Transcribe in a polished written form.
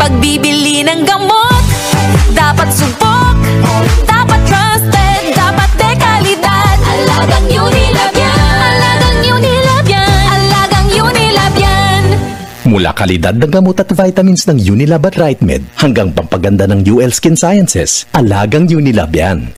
pagbibili ng gamot. Dapat subok, dapat trusted, dapat dekalidad. Alagang Unilab yan. Alagang Unilab yan. Alagang Unilab yan. Mula kalidad ng gamot at vitamins ng Unilab at RightMed hanggang pampaganda ng UL Skin Sciences, alagang Unilab yan.